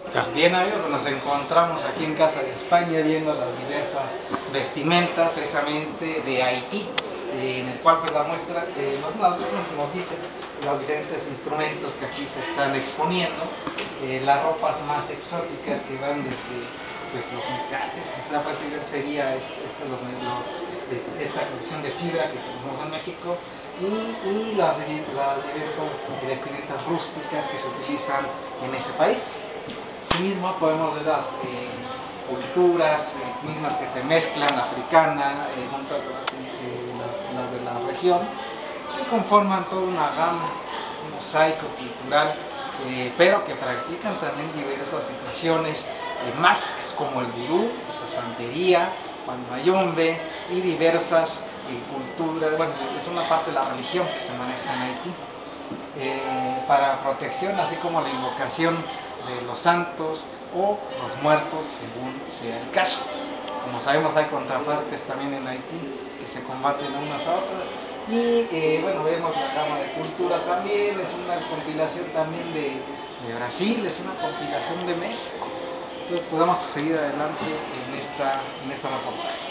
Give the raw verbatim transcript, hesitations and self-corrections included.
Bien amigos, nos encontramos aquí en Casa de España viendo las diversas vestimentas precisamente de Haití, eh, en el cual pues la muestra eh, nos, nos, nos dice los diferentes instrumentos que aquí se están exponiendo, eh, las ropas más exóticas que van desde pues, los mecates, esta prácticamente sería esto, los, los, de, esta colección de fibra que tenemos en México, y, y las, las diversas vestimentas rústicas que se utilizan en ese país. Asimismo podemos ver las eh, culturas eh, mismas que se mezclan, africana, eh, junto a las, eh, las, las de la región, que conforman toda una gama, un mosaico cultural, eh, pero que practican también diversas situaciones eh, mágicas como el vudú, la santería, el mayombe y diversas eh, culturas. Bueno, es una parte de la religión que se maneja en Haití. Eh, para protección, así como la invocación de los santos o los muertos, según sea el caso. Como sabemos, hay contrapartes también en Haití que se combaten unas a otras. Y eh, bueno, vemos la gama de cultura también, es una compilación también de, de Brasil, es una compilación de México. Entonces podemos seguir adelante en esta, en esta reportaje.